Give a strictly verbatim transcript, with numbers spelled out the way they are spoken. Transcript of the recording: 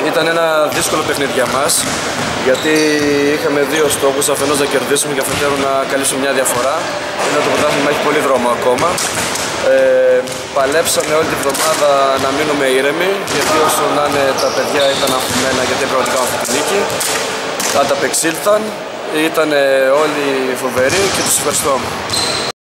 Ήταν ένα δύσκολο παιχνίδι για μας, γιατί είχαμε δύο στόχους, αφενός να κερδίσουμε και αφετέρου να καλύψουμε μια διαφορά. Είναι το πρωτάθλημα έχει πολύ δρόμο ακόμα. Ε, παλέψαμε όλη τη βδομάδα να μείνουμε ήρεμοι, γιατί όσο να είναι τα παιδιά ήταν αφημένα, γιατί πραγματικά αυτή τη νίκη. Ανταπεξήλθαν, ήταν όλοι φοβεροί και τους ευχαριστώ.